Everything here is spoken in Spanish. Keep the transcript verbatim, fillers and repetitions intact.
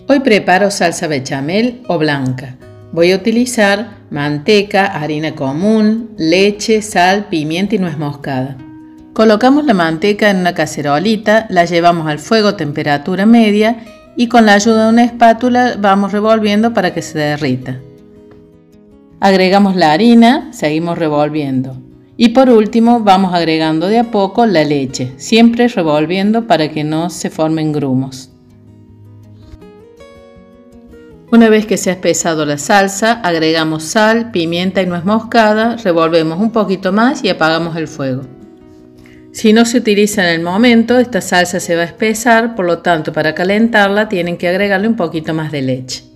Hoy preparo salsa bechamel o blanca. Voy a utilizar manteca, harina común, leche, sal, pimienta y nuez moscada. Colocamos la manteca en una cacerolita, la llevamos al fuego a temperatura media y con la ayuda de una espátula vamos revolviendo para que se derrita. Agregamos la harina, seguimos revolviendo. Y por último vamos agregando de a poco la leche, siempre revolviendo para que no se formen grumos. Una vez que se ha espesado la salsa, agregamos sal, pimienta y nuez moscada, revolvemos un poquito más y apagamos el fuego. Si no se utiliza en el momento, esta salsa se va a espesar, por lo tanto para calentarla tienen que agregarle un poquito más de leche.